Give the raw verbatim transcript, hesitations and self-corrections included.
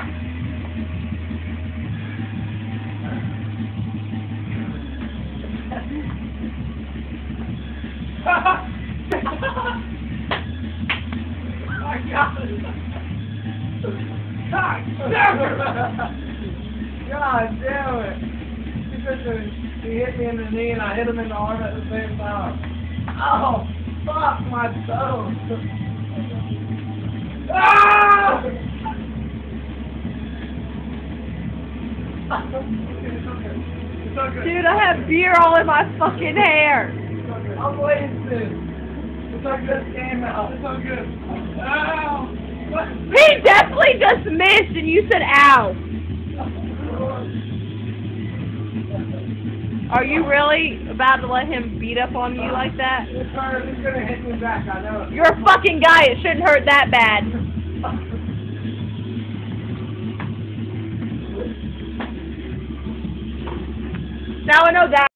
I got it. God damn it! God damn it! He, just, he hit me in the knee and I hit him in the arm at the same time. Oh, fuck my toes! Ah! Dude, I have beer all in my fucking hair. I'm wasted. It's so good. Came out. It's so good. Ow! He definitely just missed and you said ow. Are you really about to let him beat up on you like that? It's hurt. It's gonna hit me back. I know it. You're a fucking guy. It shouldn't hurt that bad. Now I know that.